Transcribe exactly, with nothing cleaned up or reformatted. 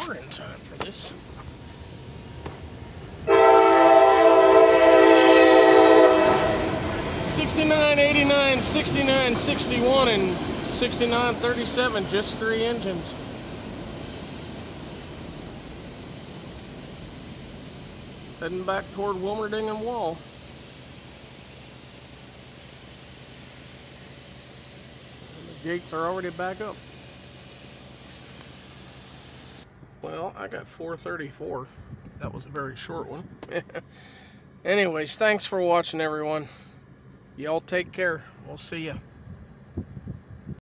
car in time for this. sixty-nine, eighty-nine, sixty-nine, sixty-one, and sixty-nine, thirty-seven, just three engines. Heading back toward Wilmerding and Wall. And the gates are already back up. Well, I got four thirty-four. That was a very short one. Anyways, thanks for watching, everyone. Y'all take care. We'll see ya.